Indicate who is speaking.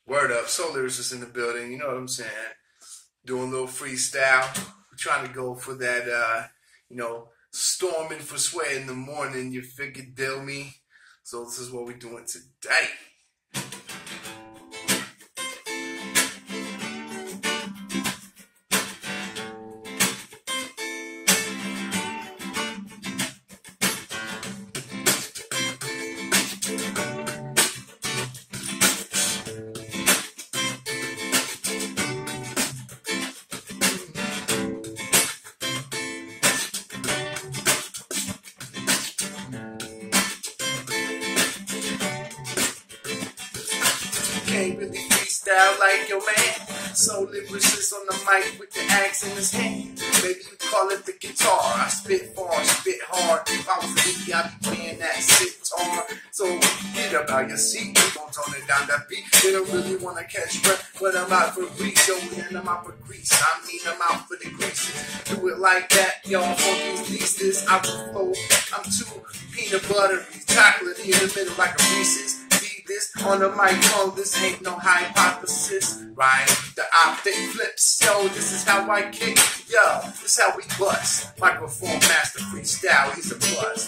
Speaker 1: Word up, SouLyricist in the building, you know what I'm saying? Doing a little freestyle. We're trying to go for that, storming for sweat in the morning, you figured deal me. So this is what we're doing today. Can't really freestyle like your man. SouLyricist on the mic with the axe in his hand. Maybe you call it the guitar. I spit far, spit hard. If I was a hippie, I'd be playing that sitar. So get up out your seat, you gon' tone it down that beat. They don't really wanna catch breath, but I'm out for grease. Yo, man, I'm out for grease. I mean, I'm out for the greases. Do it like that, y'all. Funky least I will flow. I'm too peanut buttery, chocolate in the middle like a Reese's. This on the mic, oh, this ain't no hypothesis, right? The optic flips, yo, this is how I kick, yo, this is how we bust. Microphone master freestyle, he's a buzz.